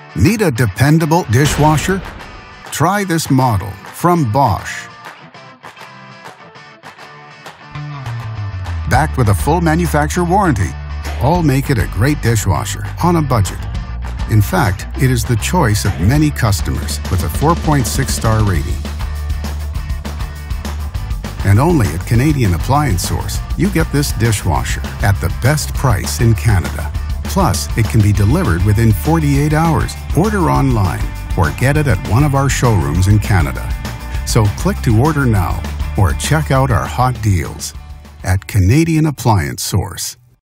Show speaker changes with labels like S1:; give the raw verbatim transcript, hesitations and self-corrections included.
S1: Need a dependable dishwasher? Try this model from Bosch. Backed with a full manufacturer warranty, all make it a great dishwasher on a budget. In fact, it is the choice of many customers with a four point six star rating. And only at Canadian Appliance Source, you get this dishwasher at the best price in Canada. Plus, it can be delivered within forty-eight hours. Order online or get it at one of our showrooms in Canada. So click to order now or check out our hot deals at Canadian Appliance Source.